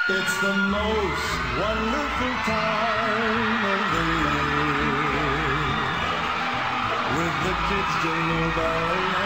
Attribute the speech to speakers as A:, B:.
A: It's the most wonderful time of the year, with the kids jingle belling